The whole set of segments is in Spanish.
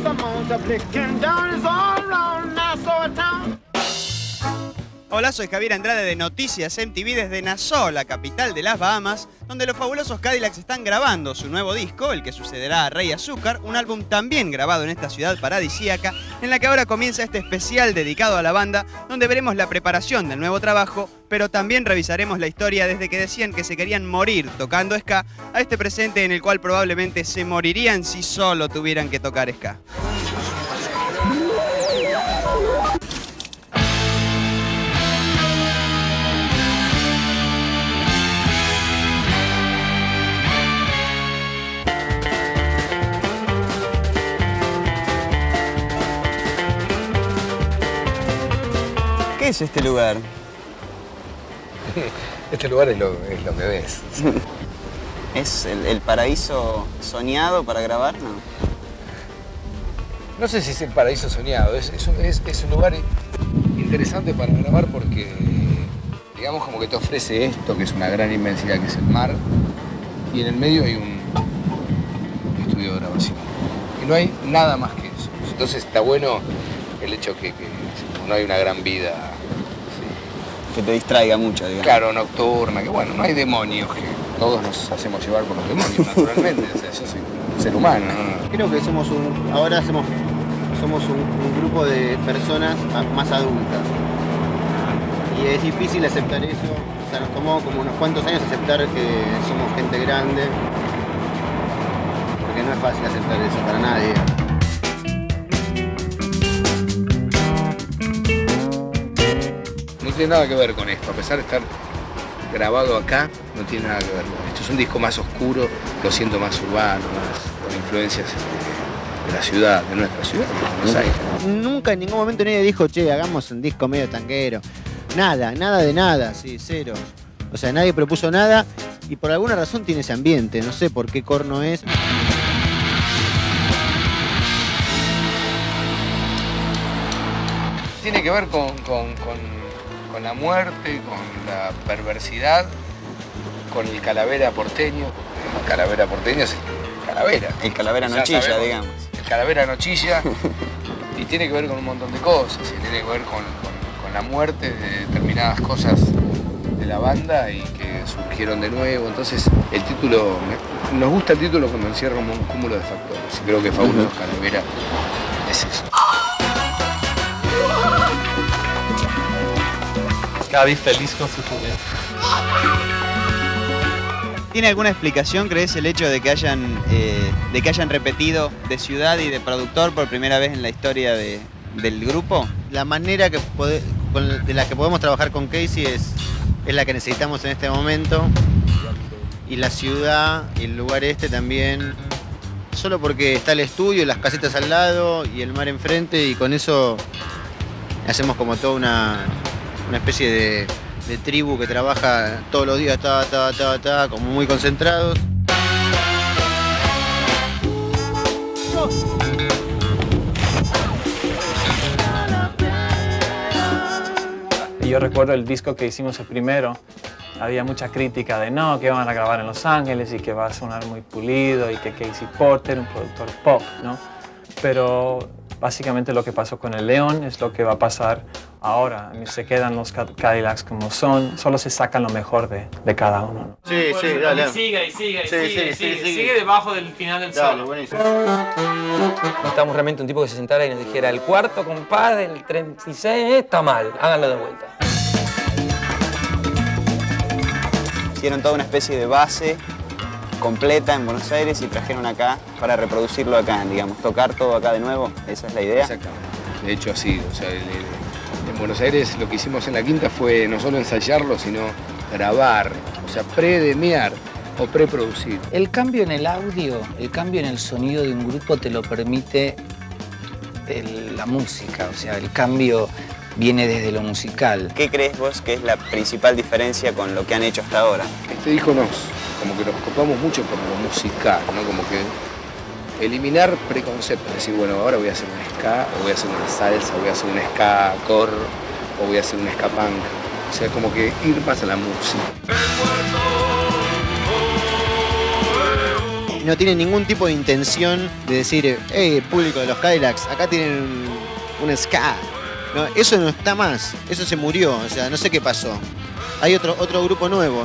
Hola, soy Javier Andrade de Noticias MTV desde Nassau, la capital de las Bahamas, donde los fabulosos Cadillacs están grabando su nuevo disco, el que sucederá a Rey Azúcar, un álbum también grabado en esta ciudad paradisíaca, en la que ahora comienza este especial dedicado a la banda, donde veremos la preparación del nuevo trabajo, pero también revisaremos la historia desde que decían que se querían morir tocando ska, a este presente en el cual probablemente se morirían si solo tuvieran que tocar ska. ¿Qué es este lugar? Este lugar es lo que ves. ¿Es el paraíso soñado para grabar? No. No sé si es el paraíso soñado, es un lugar interesante para grabar porque, digamos, como que te ofrece esto, que es una gran inmensidad, que es el mar, y en el medio hay un estudio de grabación. Y no hay nada más que eso. Entonces está bueno el hecho que no hay una gran vida. Que te distraiga mucho, digamos. Claro, nocturna, que bueno, no hay demonios, que todos nos hacemos llevar por los demonios, naturalmente. O sea, yo soy un ser humano, ¿no? Creo que ahora somos un grupo de personas más adultas. Y es difícil aceptar eso. O sea, nos tomó como unos cuantos años aceptar que somos gente grande. Porque no es fácil aceptar eso para nadie. No tiene nada que ver con esto, a pesar de estar grabado acá, no tiene nada que ver con esto. Es un disco más oscuro, lo siento más urbano, más con influencias de la ciudad, de nuestra ciudad, de Buenos Aires. Nunca en ningún momento nadie dijo, che, hagamos un disco medio tanguero. Nada de nada, sí, cero. O sea, nadie propuso nada y por alguna razón tiene ese ambiente, no sé por qué corno es. Tiene que ver con la muerte, con la perversidad, con el calavera porteño. El calavera porteño es calavera. El calavera nochilla, digamos. El calavera nochilla y tiene que ver con un montón de cosas. Y tiene que ver con la muerte de determinadas cosas de la banda y que surgieron de nuevo. Entonces el título, nos gusta el título cuando encierra un cúmulo de factores. Y creo que Fabulosos Calavera es eso. Gaby feliz con su juguete. ¿Tiene alguna explicación, crees, el hecho de que hayan repetido de ciudad y de productor por primera vez en la historia del grupo? La manera de la que podemos trabajar con Casey es la que necesitamos en este momento. Y la ciudad y el lugar este también. Solo porque está el estudio, las casetas al lado y el mar enfrente, y con eso hacemos como toda una especie de tribu que trabaja todos los días, como muy concentrados. Yo recuerdo el disco que hicimos el primero, había mucha crítica de no, que van a grabar en Los Ángeles y que va a sonar muy pulido y que Casey Porter, un productor pop, ¿no? Pero básicamente lo que pasó con el León es lo que va a pasar ahora. Se quedan los Cadillacs como son, solo se sacan lo mejor de cada uno, ¿no? Sí, dale. Sigue debajo del final del solo. Buenísimo. Necesitamos realmente un tipo que se sentara y nos dijera, el cuarto compás del 36 está mal, háganlo de vuelta. Hicieron toda una especie de base completa en Buenos Aires y trajeron acá para reproducirlo acá, digamos, tocar todo acá de nuevo, esa es la idea. Exactamente, de hecho así, o sea, en Buenos Aires lo que hicimos en la quinta fue no solo ensayarlo, sino grabar, o sea, predemiar o preproducir. El cambio en el audio, el cambio en el sonido de un grupo te lo permite la música, o sea, el cambio viene desde lo musical. ¿Qué crees vos que es la principal diferencia con lo que han hecho hasta ahora? Este disco como que nos copamos mucho por lo musical, ¿no? Como que eliminar preconceptos, decir, bueno, ahora voy a hacer un ska, o voy a hacer una salsa, voy a hacer un ska core, o voy a hacer un ska punk. O sea, como que ir más a la música. y no tiene ningún tipo de intención de decir, hey, público de los Cadillacs, acá tienen un ska. No, eso no está más, eso se murió, o sea, no sé qué pasó. Hay otro grupo nuevo.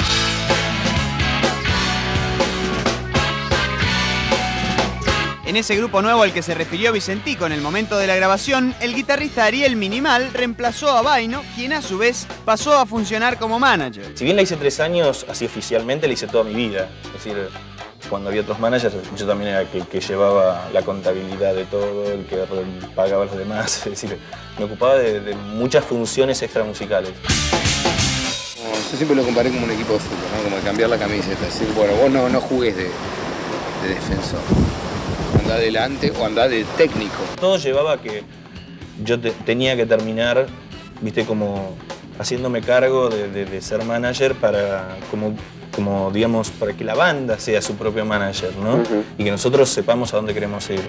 En ese grupo nuevo al que se refirió Vicentico en el momento de la grabación, el guitarrista Ariel Minimal reemplazó a Vaino, quien a su vez pasó a funcionar como manager. Si bien la hice 3 años, así oficialmente la hice toda mi vida. Es decir, cuando había otros managers, yo también era el que llevaba la contabilidad de todo, el que pagaba a los demás. Es decir, me ocupaba de muchas funciones extramusicales. Yo siempre lo comparé como un equipo de fútbol, ¿no? Como de cambiar la camiseta. Es decir, bueno, vos no jugues de defensor. Andá adelante o andá de técnico. Todo llevaba a que yo tenía que terminar, viste, como haciéndome cargo de ser manager para, como digamos, para que la banda sea su propio manager, ¿no? Y que nosotros sepamos a dónde queremos ir.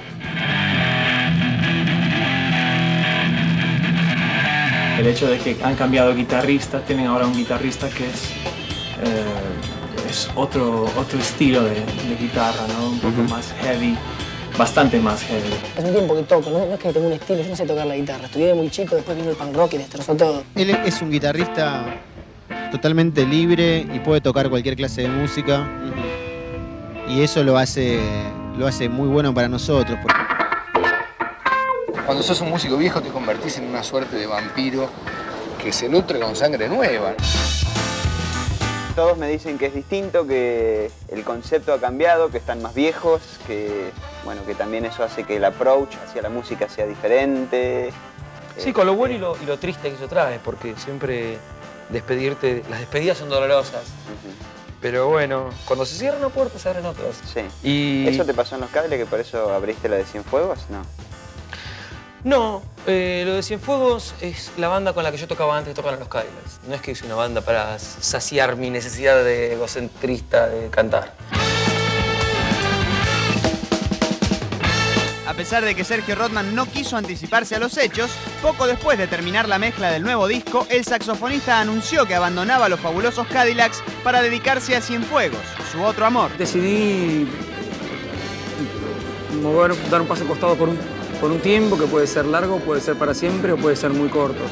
El hecho de que han cambiado guitarristas, tienen ahora un guitarrista que es otro estilo de guitarra, ¿no? Un poco más heavy. Bastante más heavy. Hace un tiempo que toco, no es que tengo un estilo, yo no sé tocar la guitarra. Estudié de muy chico, después vino el punk rock y destrozó todo. Él es un guitarrista totalmente libre y puede tocar cualquier clase de música. Y eso lo hace muy bueno para nosotros. Cuando sos un músico viejo te convertís en una suerte de vampiro que se nutre con sangre nueva. Todos me dicen que es distinto, que el concepto ha cambiado, que están más viejos, que, bueno, que también eso hace que el approach hacia la música sea diferente. Sí, con lo bueno y lo triste que eso trae, porque siempre las despedidas son dolorosas. Pero bueno, cuando se cierran una puerta se abren otras. Sí. Y... ¿Eso te pasó en Los Cables, que por eso abriste la de Cienfuegos? No. No, lo de Cienfuegos es la banda con la que yo tocaba antes de tocar en Los Cadillacs. No es que hice una banda para saciar mi necesidad de egocentrista de cantar. A pesar de que Sergio Rodman no quiso anticiparse a los hechos, poco después de terminar la mezcla del nuevo disco, el saxofonista anunció que abandonaba los fabulosos Cadillacs para dedicarse a Cienfuegos, su otro amor. Decidí dar un paso al costado por un tiempo, que puede ser largo, puede ser para siempre o puede ser muy corto.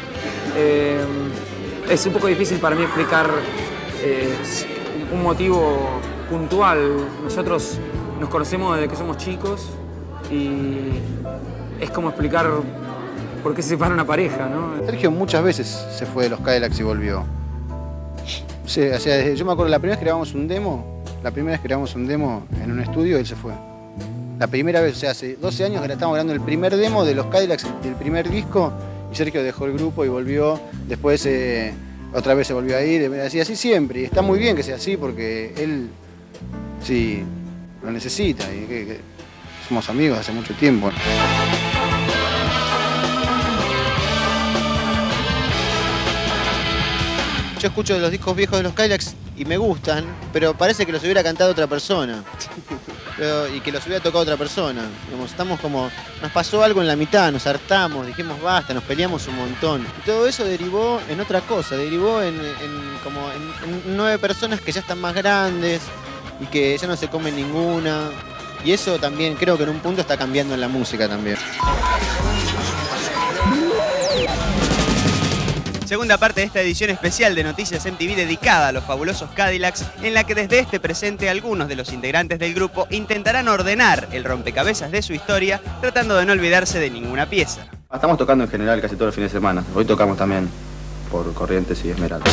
Es un poco difícil para mí explicar un motivo puntual. Nosotros nos conocemos desde que somos chicos y es como explicar por qué se separa una pareja, ¿no? Sergio muchas veces se fue de los Cadillacs y volvió. Sí, o sea, yo me acuerdo la primera vez que grabamos un demo, en un estudio, él se fue. La primera vez, o sea, hace 12 años que estábamos grabando el primer demo de los Cadillacs, del primer disco, y Sergio dejó el grupo y volvió. Después otra vez se volvió a ir, así siempre. Y está muy bien que sea así porque él sí lo necesita y que somos amigos hace mucho tiempo. Yo escucho los discos viejos de los Cadillacs y me gustan, pero parece que los hubiera cantado otra persona. Y que los hubiera tocado otra persona. Digamos, estamos como, nos pasó algo en la mitad, nos hartamos, dijimos basta, nos peleamos un montón. Y todo eso derivó en otra cosa, derivó en 9 personas que ya están más grandes y que ya no se comen ninguna. Y eso también creo que en un punto está cambiando en la música también. Segunda parte de esta edición especial de Noticias MTV dedicada a los fabulosos Cadillacs, en la que desde este presente algunos de los integrantes del grupo intentarán ordenar el rompecabezas de su historia, tratando de no olvidarse de ninguna pieza. Estamos tocando en general casi todos los fines de semana. Hoy tocamos también por Corrientes y Esmeralda.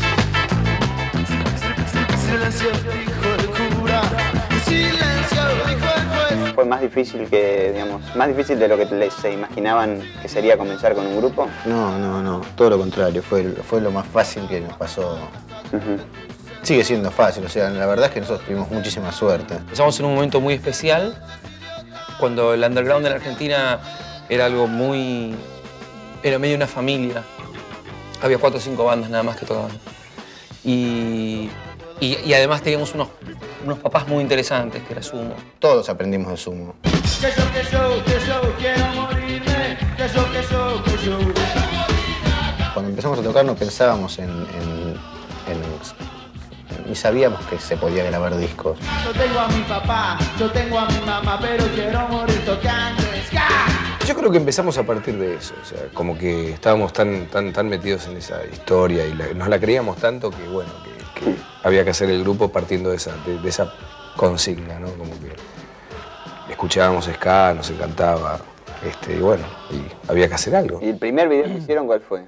¿Fue más difícil más difícil de lo que se imaginaban que sería comenzar con un grupo? No, todo lo contrario, fue lo más fácil que nos pasó. Sigue siendo fácil, o sea, la verdad es que nosotros tuvimos muchísima suerte. Empezamos en un momento muy especial, cuando el underground de la Argentina era algo era medio una familia. Había 4 o 5 bandas nada más que tocaban. Y además teníamos unos papás muy interesantes, que era Sumo. Todos aprendimos de Sumo. Cuando empezamos a tocar no pensábamos en ni sabíamos que se podía grabar discos. Yo tengo a mi papá, yo tengo a mi mamá, pero quiero morir tocando ska. Yo creo que empezamos a partir de eso, o sea, como que estábamos tan metidos en esa historia y nos la creíamos tanto que, bueno, que había que hacer el grupo partiendo de esa consigna, ¿no? Como que escuchábamos ska, nos encantaba, y bueno, y había que hacer algo. ¿Y el primer video que hicieron cuál fue?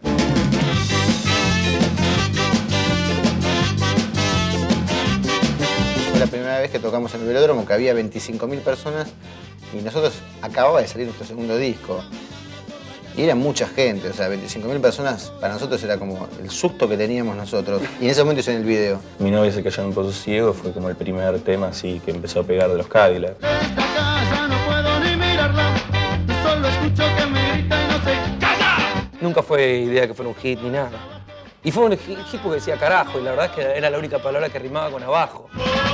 Fue la primera vez que tocamos en el velódromo, que había 25.000 personas y nosotros acababa de salir nuestro segundo disco. Y era mucha gente, o sea, 25.000 personas para nosotros era como el susto que teníamos nosotros. Y en ese momento hice en el video. Mi novia se cayó en un pozo ciego, fue como el primer tema así que empezó a pegar de los Cadillacs. Esta casa no puedo ni mirarla, solo escucho que me grita y no sé. ¡Calla! Nunca fue idea que fuera un hit ni nada. Y fue un hit porque decía carajo, y la verdad es que era la única palabra que rimaba con abajo.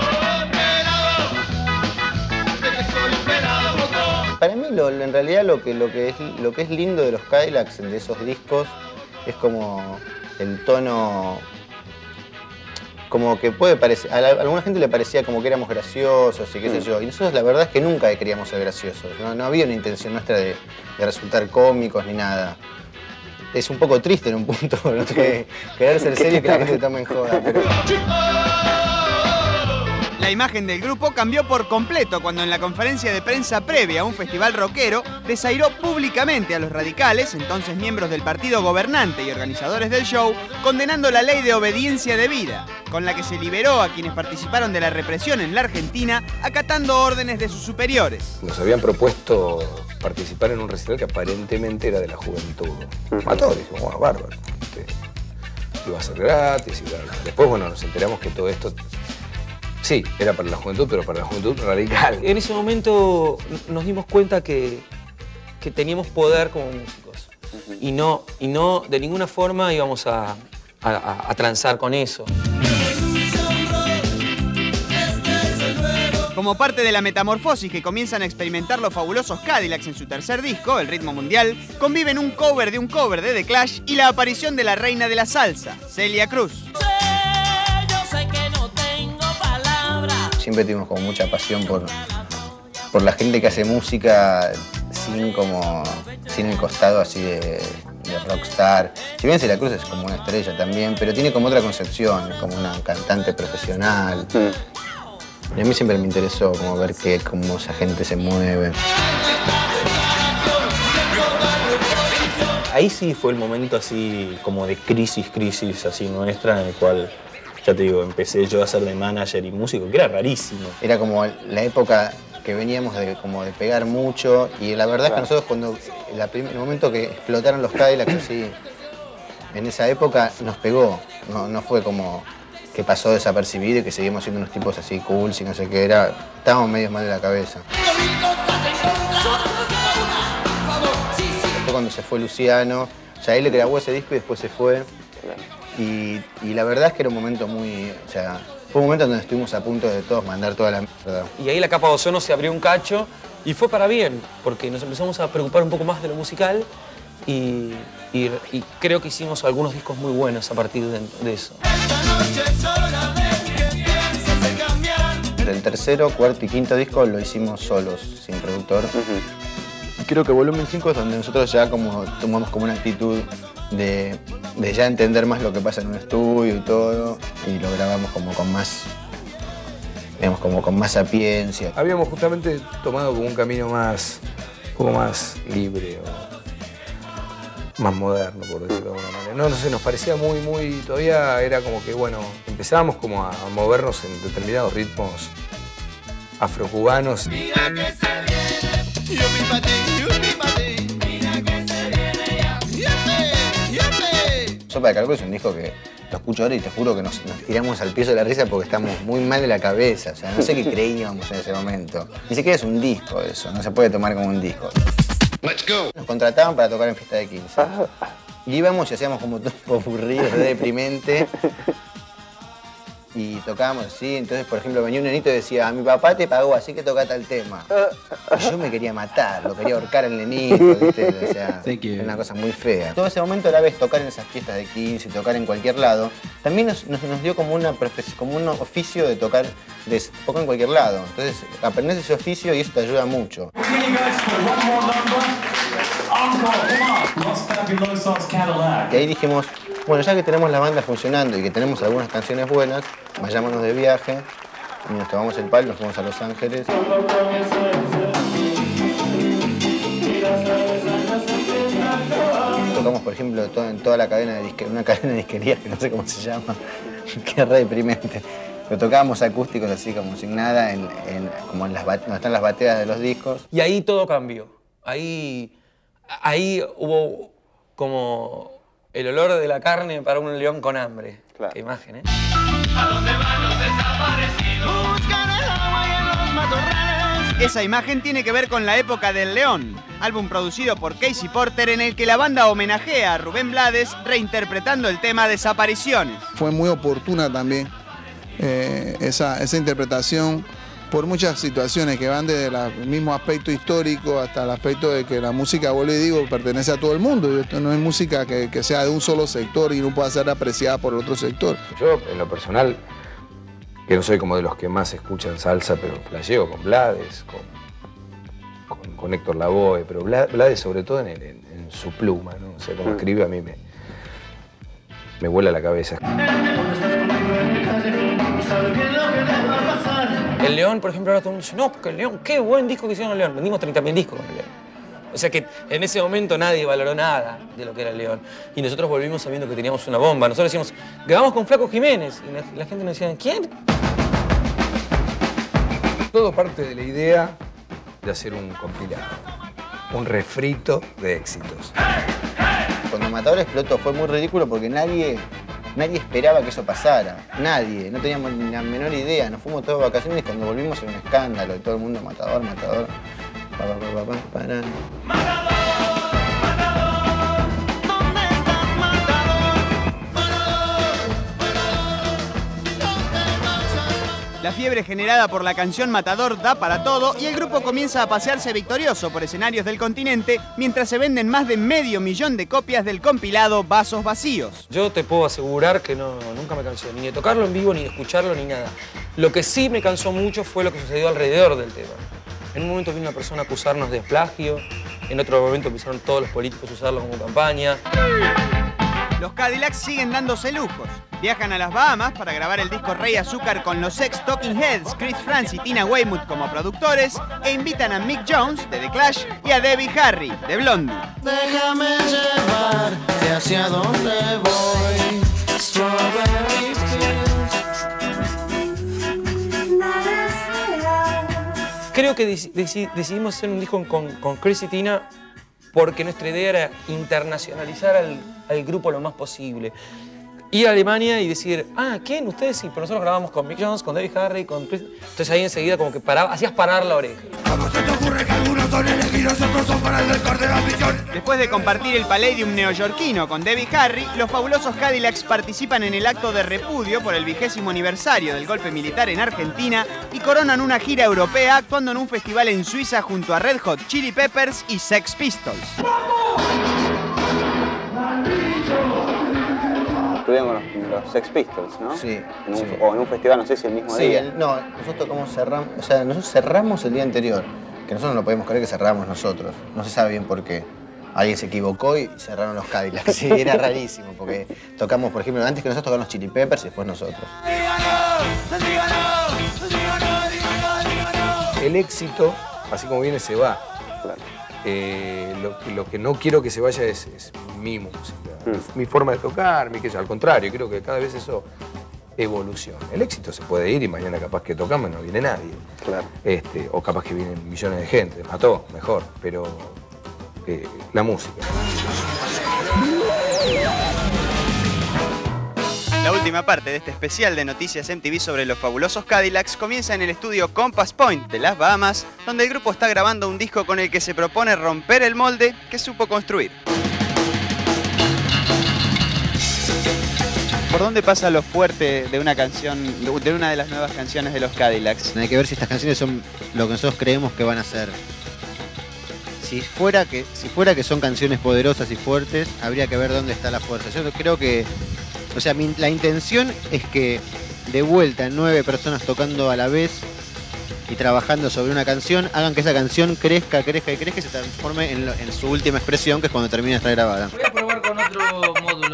Para mí, en realidad, lo que es lindo de los Cadillacs, de esos discos, es como el tono, como que puede parecer, a alguna gente le parecía como que éramos graciosos y qué sé yo, y nosotros la verdad es que nunca queríamos ser graciosos, no había una intención nuestra de resultar cómicos ni nada. Es un poco triste en un punto, ¿no? Que querer ser serio y que la gente te tome en joda, pero... La imagen del grupo cambió por completo cuando en la conferencia de prensa previa a un festival rockero desairó públicamente a los radicales, entonces miembros del partido gobernante y organizadores del show, condenando la ley de obediencia debida, con la que se liberó a quienes participaron de la represión en la Argentina, acatando órdenes de sus superiores. Nos habían propuesto participar en un recital que aparentemente era de la juventud. A todos dijimos, bueno, bárbaro. Iba a ser gratis y bla, bla. Después, bueno, nos enteramos que todo esto... Sí, era para la juventud, pero para la juventud radical. En ese momento nos dimos cuenta que teníamos poder como músicos. Y no de ninguna forma íbamos a transar con eso. Como parte de la metamorfosis que comienzan a experimentar los fabulosos Cadillacs en su tercer disco, El Ritmo Mundial, conviven un cover de The Clash y la aparición de la reina de la salsa, Celia Cruz. Siempre tuvimos como mucha pasión por la gente que hace música sin el costado así de rockstar. Si bien Celia Cruz es como una estrella también, pero tiene como otra concepción, es como una cantante profesional. Y a mí siempre me interesó como ver cómo esa gente se mueve. Ahí sí fue el momento así como de crisis así nuestra, en el cual, ya te digo, empecé yo a ser de manager y músico, que era rarísimo. Era como la época que veníamos de pegar mucho y la verdad es que nosotros cuando el momento que explotaron los Cadillacs así, en esa época nos pegó, no fue como que pasó desapercibido y que seguimos siendo unos tipos así cool, y no sé qué, estábamos medio mal de la cabeza. Fue cuando se fue Luciano, o sea, él le grabó ese disco y después se fue. Y la verdad es que era un momento fue un momento donde estuvimos a punto de todos mandar toda la mierda. Y ahí la capa de ozono se abrió un cacho y fue para bien, porque nos empezamos a preocupar un poco más de lo musical y creo que hicimos algunos discos muy buenos a partir de eso. El tercero, cuarto y quinto disco lo hicimos solos, sin productor. Creo que Volumen 5 es donde nosotros ya tomamos como una actitud de ya entender más lo que pasa en un estudio y todo, y lo grabamos como con más, digamos, como con más sapiencia. Habíamos justamente tomado como un camino un poco más libre o más moderno, por decirlo de alguna manera. No sé, nos parecía todavía era como que, bueno, empezábamos como a movernos en determinados ritmos afrocubanos. Mira que se viene, Sopa de Caracol es un disco que lo escucho ahora y te juro que nos tiramos al piso de la risa porque estamos muy mal de la cabeza. O sea, no sé qué creíamos en ese momento. Ni siquiera es un disco eso, no se puede tomar como un disco. Let's go. Nos contrataban para tocar en fiesta de 15. Y íbamos y hacíamos como todo aburrido, deprimente. y tocábamos así. Entonces, por ejemplo, venía un nenito y decía, a mi papá te pagó, así que toca tal tema. Y yo me quería matar, lo quería ahorcar al nenito, ¿viste? O sea, era una cosa muy fea. Todo ese momento a la vez tocar en esas fiestas de 15, tocar en cualquier lado, también nos dio como un oficio de tocar en cualquier lado. Entonces, aprendés ese oficio y eso te ayuda mucho. Y ahí dijimos, bueno, ya que tenemos la banda funcionando y que tenemos algunas canciones buenas, vayámonos de viaje y nos tomamos el palo y nos fuimos a Los Ángeles. Tocamos, por ejemplo, en toda la cadena de disquerías, una cadena de disquerías que no sé cómo se llama, que es re deprimente. Pero tocábamos acústicos así como sin nada, como donde están las bateas de los discos. Y ahí todo cambió. Ahí hubo como el olor de la carne para un león con hambre. Claro. Qué imagen, ¿eh? ¿A dónde van los desaparecidos? Buscan el agua y en los matorrales. Esa imagen tiene que ver con La época del león, álbum producido por Casey Porter en el que la banda homenajea a Rubén Blades reinterpretando el tema Desapariciones. Fue muy oportuna también esa interpretación por muchas situaciones que van desde el mismo aspecto histórico hasta el aspecto de que la música, vuelvo y digo, pertenece a todo el mundo. Y esto no es música que sea de un solo sector y no pueda ser apreciada por otro sector. Yo, en lo personal, que no soy como de los que más escuchan salsa, pero la llevo con Blades, con Héctor Lavoe, pero Blades sobre todo en su pluma, ¿no? O sea, como escribe a mí me vuela la cabeza. El León, por ejemplo, ahora todo el mundo dice, no, porque el León, qué buen disco que hicieron el León. Vendimos 30.000 discos con el León. O sea que en ese momento nadie valoró nada de lo que era el León. Y nosotros volvimos sabiendo que teníamos una bomba. Nosotros decíamos, grabamos con Flaco Jiménez. Y la gente nos decía, ¿quién? Todo parte de la idea de hacer un compilado, un refrito de éxitos. Cuando Matador explotó fue muy ridículo porque nadie esperaba que eso pasara. Nadie, no teníamos ni la menor idea. Nos fuimos todos de vacaciones y cuando volvimos era un escándalo. Y todo el mundo, Matador, Matador. Para. La fiebre generada por la canción Matador da para todo y el grupo comienza a pasearse victorioso por escenarios del continente mientras se venden más de 500.000 de copias del compilado Vasos Vacíos. Yo te puedo asegurar que nunca me cansé ni de tocarlo en vivo, ni de escucharlo, ni nada. Lo que sí me cansó mucho fue lo que sucedió alrededor del tema. En un momento vino una persona a acusarnos de plagio, en otro momento empezaron todos los políticos a usarlo como campaña. Los Cadillacs siguen dándose lujos. Viajan a las Bahamas para grabar el disco Rey Azúcar con los ex Talking Heads, Chris Frantz y Tina Weymouth como productores e invitan a Mick Jones, de The Clash, y a Debbie Harry, de Blondie. Déjame llevarte hacia donde voy. Strawberry Creo que decidimos hacer un disco con Chris y Tina porque nuestra idea era internacionalizar al grupo lo más posible. Ir a Alemania y decir, ¿quién? Ustedes sí, pero nosotros grabamos con Mick Jones, con Debbie Harry, con Chris. Entonces ahí enseguida como que hacías parar la oreja. ¿Cómo se te ocurre que algunos son elegidos y otros son para el del de la misión? Después de compartir el Palladium neoyorquino con Debbie Harry, los fabulosos Cadillacs participan en el acto de repudio por el 20º aniversario del golpe militar en Argentina y coronan una gira europea actuando en un festival en Suiza junto a Red Hot Chili Peppers y Sex Pistols. Estuvimos los Sex Pistols, ¿no? Sí. O en un festival, no sé si el mismo día. No, nosotros nosotros cerramos el día anterior, que nosotros no podemos creer que cerramos nosotros. No se sabe bien por qué. Alguien se equivocó y cerraron los Cadillacs. Sí, era rarísimo, porque tocamos, por ejemplo, antes que nosotros tocaron los Chili Peppers y después nosotros. El éxito, así como viene, se va. Claro. Lo que no quiero que se vaya es mi música, mi forma de tocar, al contrario, creo que cada vez eso evoluciona. El éxito se puede ir y mañana capaz que tocamos no viene nadie. Claro. O capaz que vienen millones de gente, mató, mejor, pero la música. La última parte de este especial de Noticias MTV sobre los fabulosos Cadillacs comienza en el estudio Compass Point de las Bahamas, donde el grupo está grabando un disco con el que se propone romper el molde que supo construir. ¿Por dónde pasa lo fuerte de una canción, de una de las nuevas canciones de los Cadillacs? Hay que ver si estas canciones son lo que nosotros creemos que van a ser. Si fuera que son canciones poderosas y fuertes, habría que ver dónde está la fuerza. Yo creo que, o sea, la intención es que de vuelta 9 personas tocando a la vez y trabajando sobre una canción, hagan que esa canción crezca y se transforme en su última expresión, que es cuando termina de estar grabada. Voy a probar con otro módulo.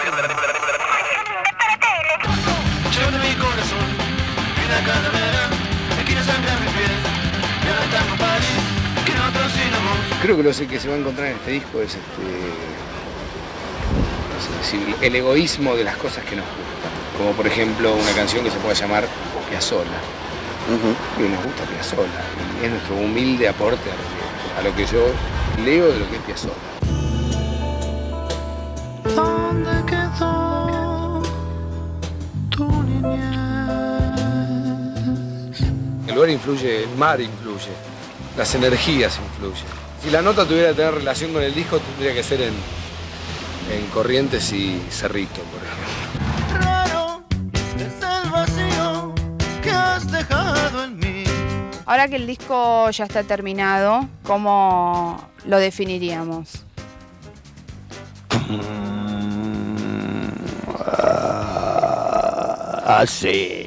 Creo que lo que se va a encontrar en este disco es el egoísmo de las cosas que nos gustan. Como por ejemplo una canción que se pueda llamar Piazzolla. Y nos gusta Piazzolla. Y es nuestro humilde aporte a lo que yo leo de lo que es Piazzolla. ¿Dónde quedó tu niñez? El lugar influye, el mar influye, las energías influyen. Si la nota tuviera que tener relación con el disco, tendría que ser en Corrientes y Cerrito, por ejemplo. Raro es el vacío que has dejado en mí. Ahora que el disco ya está terminado, ¿cómo lo definiríamos? Así.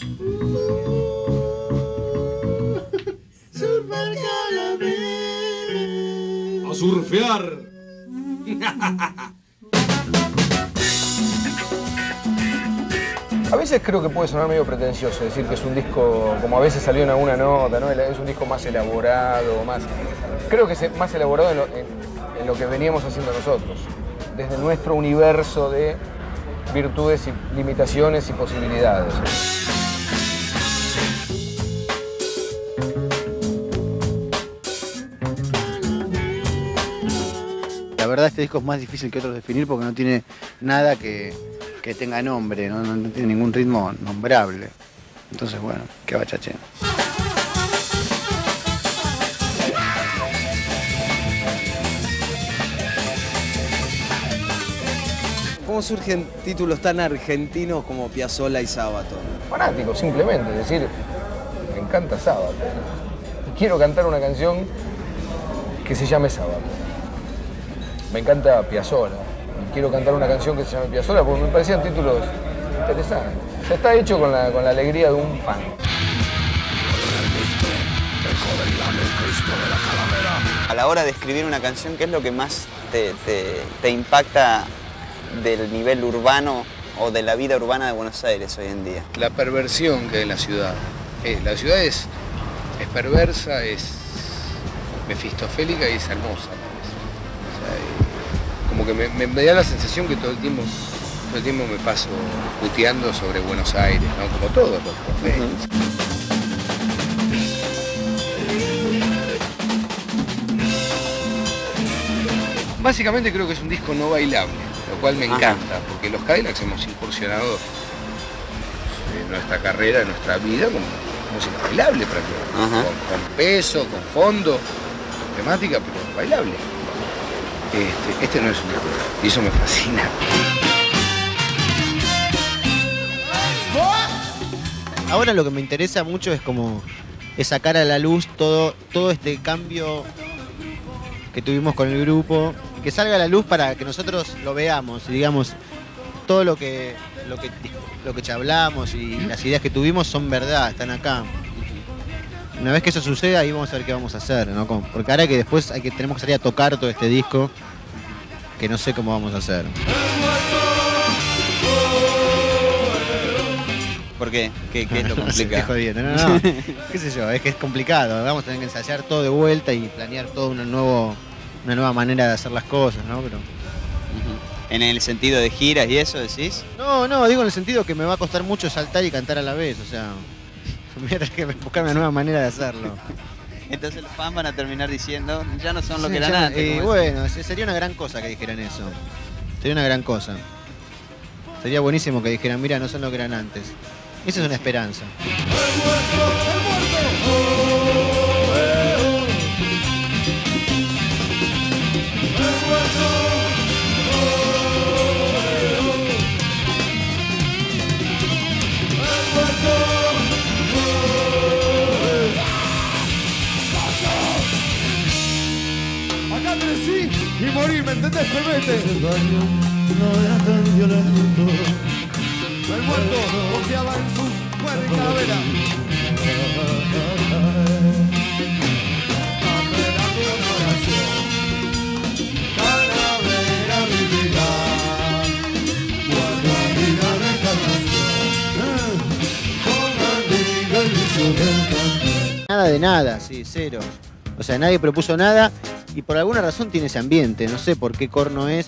A surfear. A veces creo que puede sonar medio pretencioso decir que es un disco, como a veces salió en alguna nota, ¿no? Es un disco más elaborado, creo que es más elaborado en lo que veníamos haciendo nosotros, desde nuestro universo de virtudes y limitaciones y posibilidades. La verdad este disco es más difícil que otros definir porque no tiene nada que tenga nombre, no tiene ningún ritmo nombrable. Entonces bueno, qué bachache. ¿Cómo surgen títulos tan argentinos como Piazzolla y Sábato? Fanático, simplemente, es decir, me encanta Sábato. Y quiero cantar una canción que se llame Sábato. Me encanta Piazzolla. Y quiero cantar una canción que se llame Piazzolla porque me parecían títulos interesantes. O sea, está hecho con la alegría de un fan. A la hora de escribir una canción, ¿qué es lo que más te impacta del nivel urbano o de la vida urbana de Buenos Aires hoy en día? La perversión que hay en la ciudad. La ciudad es perversa, es mefistofélica y es hermosa. O sea, como que me da la sensación que todo el tiempo me paso puteando sobre Buenos Aires, ¿no? Como todos los porteños. Básicamente creo que es un disco no bailable, lo cual me encanta, porque los Cadillacs hemos incursionado en nuestra carrera, en nuestra vida, como música bailable prácticamente, con peso, con fondo, con temática, pero bailable. Este no es un disco, y eso me fascina. Ahora lo que me interesa mucho es sacar a la luz todo este cambio que tuvimos con el grupo, que salga a la luz para que nosotros lo veamos y digamos todo lo que charlamos y las ideas que tuvimos son verdad, están acá. Una vez que eso suceda, ahí vamos a ver qué vamos a hacer, ¿no? Porque ahora que después tenemos que salir a tocar todo este disco, que no sé cómo vamos a hacer. ¿Por qué? ¿Qué es lo complicado? Estoy jodiendo, no. Qué sé yo, es que es complicado. Vamos a tener que ensayar todo de vuelta y planear toda una nueva manera de hacer las cosas, ¿no? Pero... ¿En el sentido de giras y eso decís? No, digo en el sentido que me va a costar mucho saltar y cantar a la vez, o sea... Voy a tener que buscar una nueva manera de hacerlo. Entonces los fans van a terminar diciendo, ya no son lo que eran antes. Bueno, sería una gran cosa que dijeran eso. Sería una gran cosa. Sería buenísimo que dijeran, mira, no son lo que eran antes. Esa es una esperanza. entre sí y morir, ¿me entendés, Clemente? Ese baño no era tan violento. El muerto confiaba en su muerte en Calavera. Calavera mi vida, guarda vida reencarnación. Nada de nada, sí, cero. O sea, nadie propuso nada y por alguna razón tiene ese ambiente. No sé por qué corno es.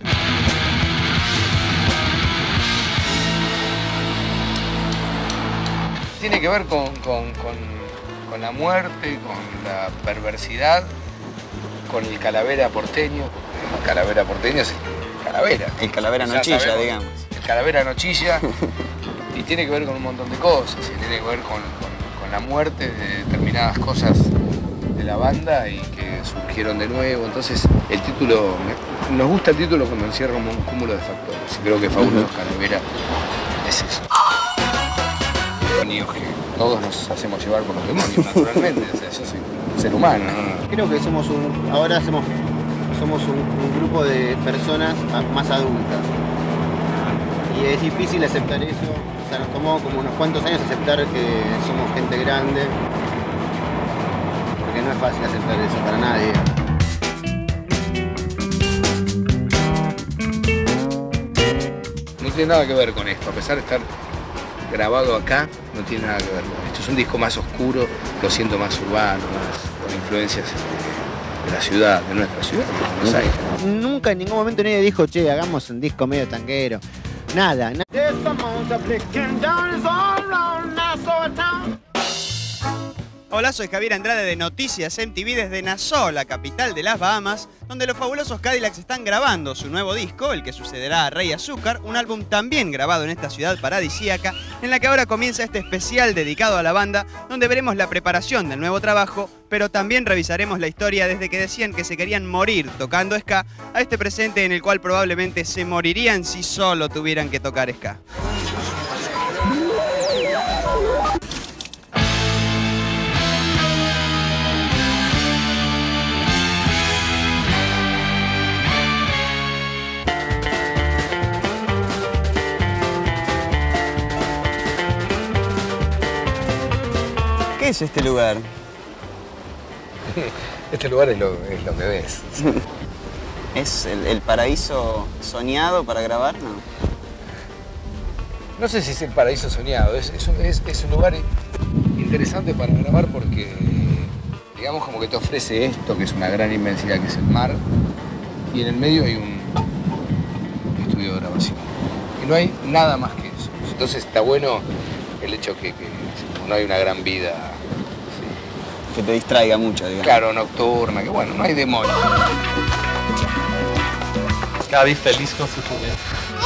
Tiene que ver con la muerte, con la perversidad, con el calavera porteño. El calavera porteño es calavera. El calavera no Ya chilla, sabemos, digamos. El calavera no chilla y tiene que ver con un montón de cosas. Y tiene que ver con la muerte de determinadas cosas de la banda y que surgieron de nuevo. Entonces, el título, nos gusta el título cuando encierra un cúmulo de factores. Y creo que Fabulosos Calavera es eso. Demonios que todos nos hacemos llevar por los demonios, naturalmente. O sea, yo soy un ser humano, ¿no? Creo que somos ahora somos un grupo de personas más adultas. Y es difícil aceptar eso. O sea, nos tomó como unos cuantos años aceptar que somos gente grande. Porque no es fácil aceptar eso para nadie. No tiene nada que ver con esto, a pesar de estar grabado acá, no tiene nada que ver con esto. Es un disco más oscuro, lo siento más urbano, más con influencias de la ciudad, de nuestra ciudad, de Buenos Aires. Nunca en ningún momento nadie dijo, che, hagamos un disco medio tanguero. Nada. Hola, soy Javier Andrade de Noticias MTV desde Nassau, la capital de las Bahamas, donde los fabulosos Cadillacs están grabando su nuevo disco, el que sucederá a Rey Azúcar, un álbum también grabado en esta ciudad paradisíaca, en la que ahora comienza este especial dedicado a la banda, donde veremos la preparación del nuevo trabajo, pero también revisaremos la historia desde que decían que se querían morir tocando ska, a este presente en el cual probablemente se morirían si solo tuvieran que tocar ska. ¿Qué es este lugar? Este lugar es lo que ves. ¿Es el paraíso soñado para grabar? No. No sé si es el paraíso soñado, es un lugar interesante para grabar porque, digamos, como que te ofrece esto, que es una gran inmensidad, que es el mar, y en el medio hay un estudio de grabación. Y no hay nada más que eso. Entonces está bueno el hecho que no hay una gran vida. Que te distraiga mucho, digamos. Claro, nocturna, que bueno, no hay demonio. Gaby feliz con su juguete.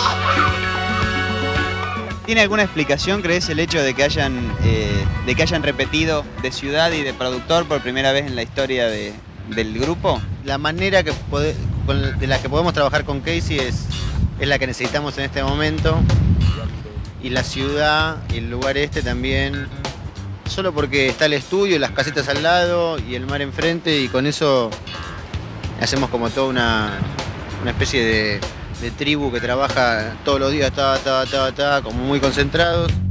¿Tiene alguna explicación, crees, el hecho de que hayan repetido de ciudad y de productor por primera vez en la historia del grupo? La manera de la que podemos trabajar con Casey es la que necesitamos en este momento. Y la ciudad y el lugar este también, solo porque está el estudio, las casetas al lado y el mar enfrente, y con eso hacemos como toda una especie de tribu que trabaja todos los días, como muy concentrados.